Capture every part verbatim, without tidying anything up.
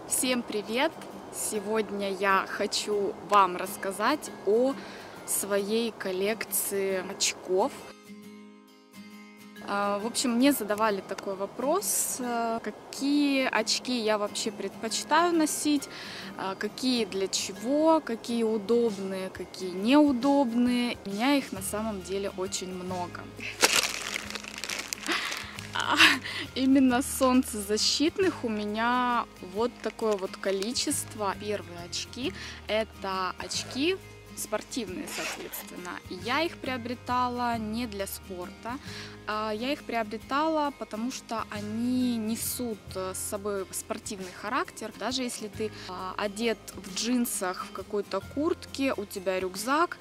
Всем привет! Сегодня я хочу вам рассказать о своей коллекции очков. В общем, мне задавали такой вопрос, какие очки я вообще предпочитаю носить, какие для чего, какие удобные, какие неудобные. У меня их на самом деле очень много. Именно солнцезащитных у меня вот такое вот количество. Первые очки — это очки спортивные, соответственно. И я их приобретала не для спорта, я их приобретала, потому что они несут с собой спортивный характер. Даже если ты одет в джинсах, в какой-то куртке, у тебя рюкзак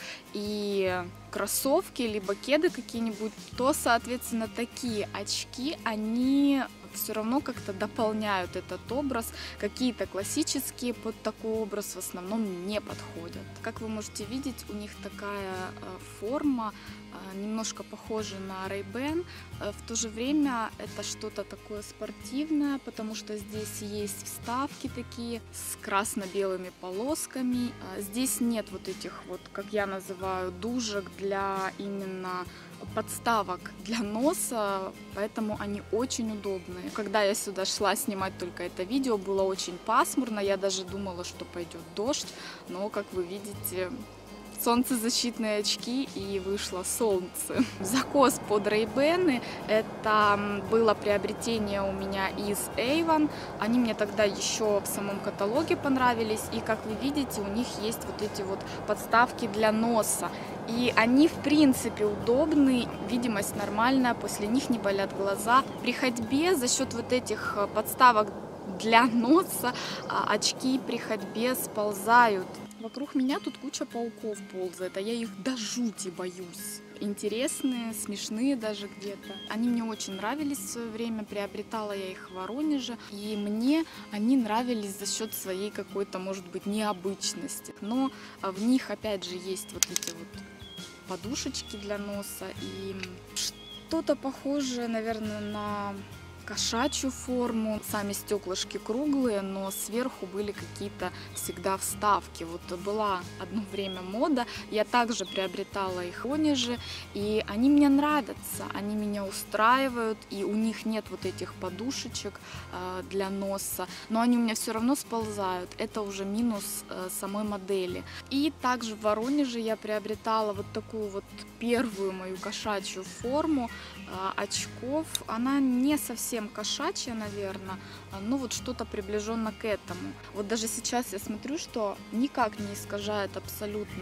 и кроссовки, либо кеды какие-нибудь, то, соответственно, такие очки, они все равно как-то дополняют этот образ. Какие-то классические под такой образ в основном не подходят. Как вы можете видеть, у них такая форма, немножко похожа на Ray-Ban. В то же время это что-то такое спортивное, потому что здесь есть вставки такие с красно-белыми полосками. Здесь нет вот этих вот, как я называю, дужек для именно подставок для носа, поэтому они очень удобные. Когда я сюда шла снимать только это видео, было очень пасмурно, я даже думала, что пойдет дождь, но, как вы видите, солнцезащитные очки, и вышло солнце. Закос под Ray-Ban — это было приобретение у меня из Avon. Они мне тогда еще в самом каталоге понравились, и, как вы видите, у них есть вот эти вот подставки для носа. И они, в принципе, удобны, видимость нормальная, после них не болят глаза. При ходьбе за счет вот этих подставок для носа очки при ходьбе сползают. Вокруг меня тут куча пауков ползает, а я их до жути боюсь. Интересные, смешные даже где-то. Они мне очень нравились в свое время, приобретала я их в Воронеже, и мне они нравились за счет своей какой-то, может быть, необычности. Но в них, опять же, есть вот эти вот подушечки для носа и что-то похожее, наверное, на кошачью форму. Сами стеклышки круглые, но сверху были какие-то всегда вставки. Вот была одно время мода, я также приобретала их в Воронеже, и они мне нравятся, они меня устраивают, и у них нет вот этих подушечек э, для носа, но они у меня все равно сползают. Это уже минус э, самой модели. И также в Воронеже я приобретала вот такую вот первую мою кошачью форму э, очков. Она не совсем кошачья, наверное, но вот что-то приближенно к этому. Вот даже сейчас я смотрю, что никак не искажает абсолютно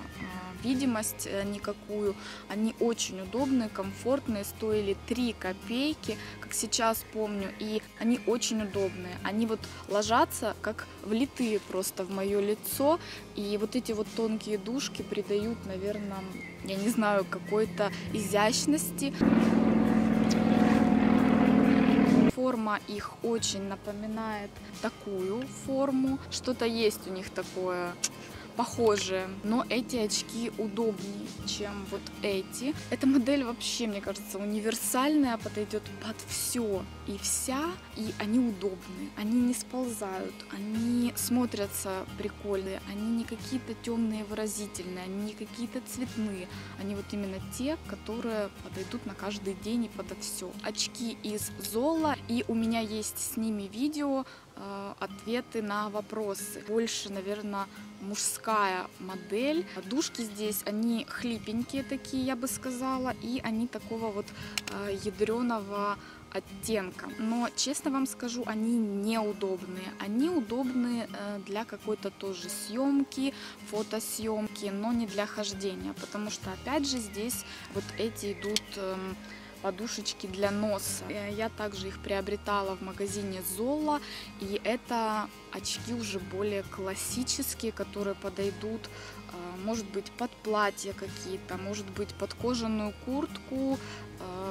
э, видимость никакую. Они очень удобные, комфортные, стоили три копейки, как сейчас помню, и они очень удобные. Они вот ложатся как влитые просто в мое лицо, и вот эти вот тонкие дужки придают, наверное, я не знаю, какой-то изящности. Форма их очень напоминает такую форму, что-то есть у них такое похожие, но эти очки удобнее, чем вот эти. Эта модель вообще, мне кажется, универсальная, подойдет под все и вся, и они удобные, они не сползают, они смотрятся прикольные, они не какие-то темные выразительные, они не какие-то цветные, они вот именно те, которые подойдут на каждый день и подо все. Очки из Zola, и у меня есть с ними видео, ответы на вопросы. Больше, наверное, мужская модель. Дужки здесь, они хлипенькие такие, я бы сказала, и они такого вот ядреного оттенка. Но, честно вам скажу, они неудобные. Они удобны для какой-то тоже съемки, фотосъемки, но не для хождения, потому что, опять же, здесь вот эти идут подушечки для носа. Я также их приобретала в магазине Zola, и это очки уже более классические, которые подойдут, может быть, под платья какие-то, может быть, под кожаную куртку,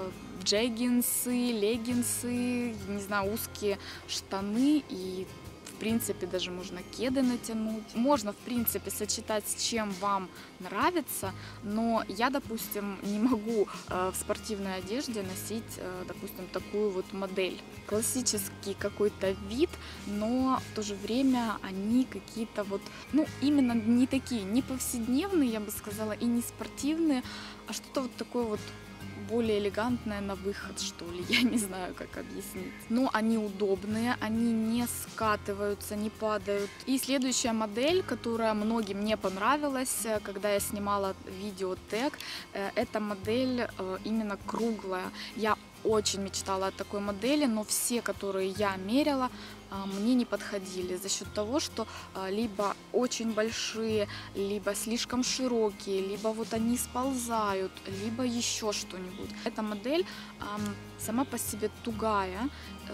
джеггинсы, леггинсы, не знаю, узкие штаны, и принципе, даже можно кеды натянуть. Можно, в принципе, сочетать с чем вам нравится, но я, допустим, не могу э, в спортивной одежде носить, э, допустим, такую вот модель. Классический какой-то вид, но в то же время они какие-то вот, ну, именно не такие, не повседневные, я бы сказала, и не спортивные, а что-то вот такое вот более элегантное на выход, что ли, я не знаю, как объяснить. Но они удобные, они не скатываются, не падают. И следующая модель, которая многим не понравилась, когда я снимала видео тег, эта модель именно круглая. Я очень мечтала о такой модели, но все, которые я меряла, мне не подходили за счет того, что либо очень большие, либо слишком широкие, либо вот они сползают, либо еще что-нибудь. Эта модель сама по себе тугая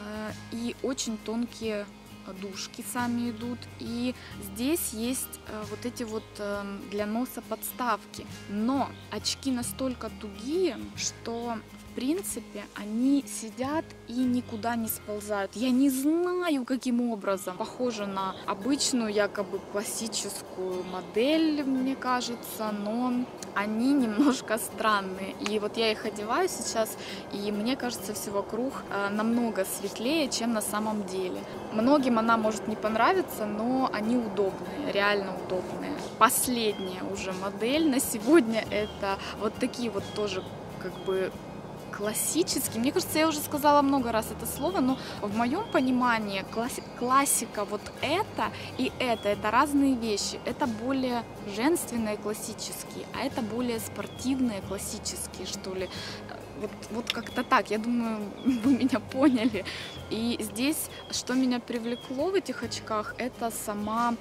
и очень тонкие дужки сами идут, и здесь есть вот эти вот для носа подставки, но очки настолько тугие, что в принципе они сидят и никуда не сползают. Я не знаю, каким образом. Похоже на обычную якобы классическую модель, мне кажется, но они немножко странные. И вот я их одеваю сейчас, и мне кажется, все вокруг намного светлее, чем на самом деле. Многим она может не понравиться, но они удобные, реально удобные. Последняя уже модель на сегодня — это вот такие вот тоже как бы классический. Мне кажется, я уже сказала много раз это слово, но в моем понимании класси- классика вот это и это, это разные вещи. Это более женственные классические, а это более спортивные классические, что ли. Вот, вот как-то так, я думаю, вы меня поняли. И здесь, что меня привлекло в этих очках, это сама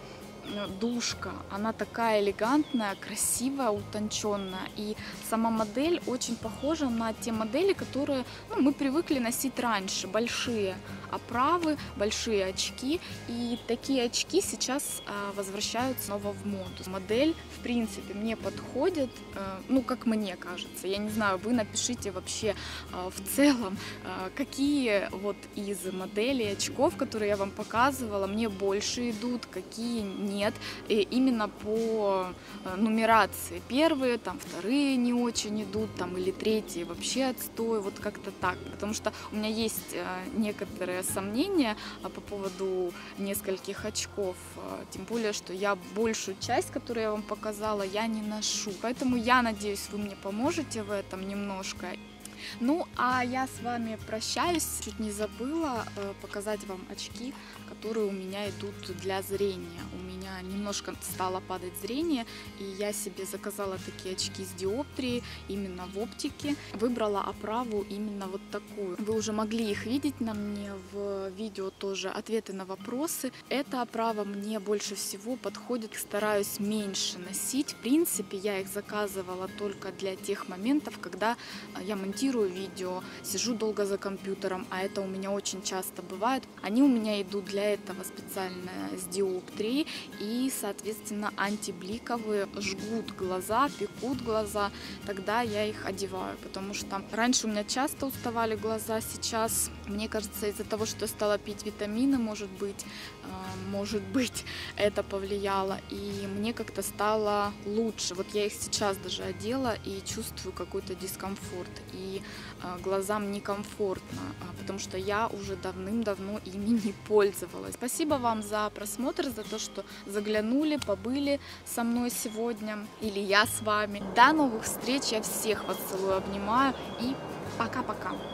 дужка. Она такая элегантная, красивая, утонченная. И сама модель очень похожа на те модели, которые, ну, мы привыкли носить раньше. Большие оправы, большие очки. И такие очки сейчас а, возвращаются снова в моду. Модель, в принципе, мне подходит, а, ну, как мне кажется. Я не знаю, вы напишите вообще а, в целом, а, какие вот из моделей очков, которые я вам показывала, мне больше идут, какие нет. Нет, и именно по нумерации. Первые, там вторые не очень идут, там или третьи вообще отстой, вот как-то так. Потому что у меня есть некоторые сомнения по поводу нескольких очков, тем более, что я большую часть, которую я вам показала, я не ношу. Поэтому я надеюсь, вы мне поможете в этом немножко. Ну, а я с вами прощаюсь. Чуть не забыла э, показать вам очки, которые у меня идут для зрения. У меня немножко стало падать зрение, и я себе заказала такие очки с диоптрией именно в оптике. Выбрала оправу именно вот такую. Вы уже могли их видеть на мне в видео тоже, ответы на вопросы. Эта оправа мне больше всего подходит. Стараюсь меньше носить. В принципе, я их заказывала только для тех моментов, когда я монтирую видео, сижу долго за компьютером, а это у меня очень часто бывает. Они у меня идут для этого специально с диоптрией и, соответственно, антибликовые, жгут глаза, пекут глаза, тогда я их одеваю, потому что раньше у меня часто уставали глаза, сейчас, мне кажется, из-за того, что я стала пить витамины, может быть, может быть, это повлияло, и мне как-то стало лучше. Вот я их сейчас даже одела и чувствую какой-то дискомфорт, и глазам некомфортно, потому что я уже давным-давно ими не пользовалась. Спасибо вам за просмотр, за то, что заглянули, побыли со мной сегодня, или я с вами. До новых встреч, я всех вас целую, обнимаю, и пока-пока.